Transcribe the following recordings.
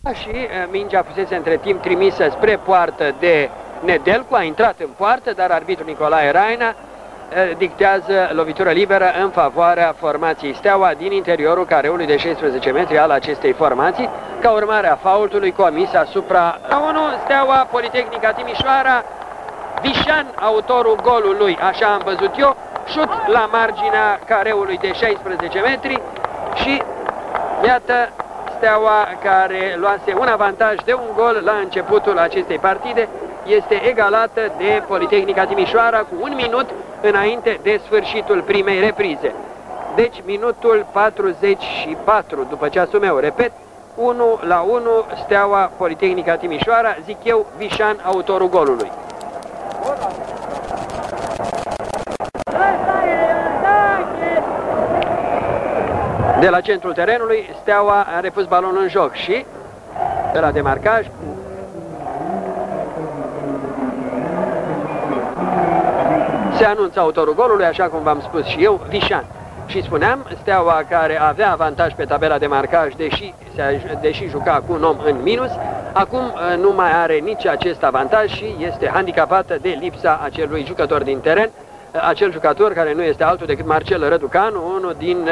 Și mingea fusese între timp trimisă spre poartă de Nedelcu, a intrat în poartă, dar arbitrul Nicolae Raina dictează lovitură liberă în favoarea formației Steaua din interiorul careului de 16 metri al acestei formații, ca urmare a faultului comis asupra 1 Steaua Politehnica Timișoara, Vișan, autorul golului, așa am văzut eu, șut la marginea careului de 16 metri și iată Steaua, care luase un avantaj de un gol la începutul acestei partide, este egalată de Politehnica Timișoara cu 1 minut înainte de sfârșitul primei reprize. Deci minutul 44 după ceasul meu, repet, 1-1 Steaua Politehnica Timișoara, zic eu, Vișan, autorul golului. De la centrul terenului, Steaua a repus balonul în joc și de la demarcaj se anunță autorul golului, așa cum v-am spus și eu, Vișan. Și spuneam, Steaua, care avea avantaj pe tabela de marcaj, deși juca cu un om în minus, acum nu mai are nici acest avantaj și este handicapată de lipsa acelui jucător din teren, acel jucător care nu este altul decât Marcel Răducanu, unul din...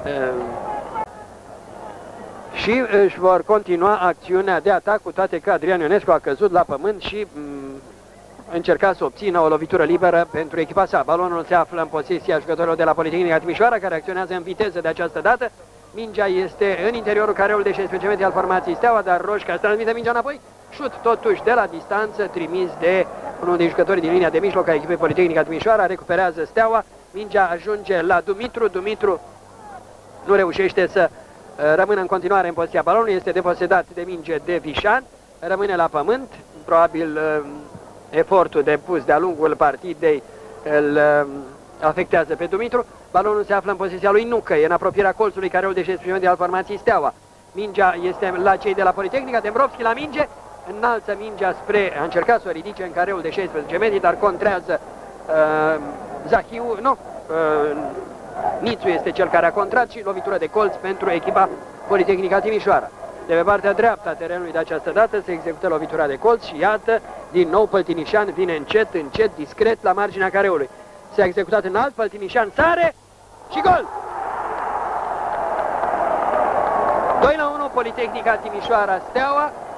și își vor continua acțiunea de atac, cu toate că Adrian Ionescu a căzut la pământ și încerca să obțină o lovitură liberă pentru echipa sa. Balonul se află în posesia jucătorilor de la Politehnica Timișoara, care acționează în viteză de această dată. Mingea este în interiorul careului de 16 metri al formației Steaua, dar Roșca transmite mingea înapoi. Șut totuși de la distanță, trimis de unul din jucătorii din linia de mijloc a echipei Politehnica Timișoara. Recuperează Steaua, mingea ajunge la Dumitru. Dumitru nu reușește să rămână în continuare în poziția balonului, este deposedat de minge de Vișan, rămâne la pământ, probabil efortul depus de-a lungul partidei îl afectează pe Dumitru. Balonul se află în poziția lui Nucă, e în apropierea colțului careul de 16 metri al formației Steaua. Mingea este la cei de la Politehnica, Dembrovski la minge, înalță mingea spre, a încercat să o ridice în careul de 16 metri, dar contrează Zahiu, nu, Nițu este cel care a contrat și lovitură de colț pentru echipa Politehnica Timișoara. De pe partea dreaptă a terenului de această dată se execută lovitura de colț și iată, din nou Păltinișan vine încet, încet, discret la marginea careului. S-a executat înalt, Păltinișan sare și gol! 2-1 Politehnica Timișoara Steaua.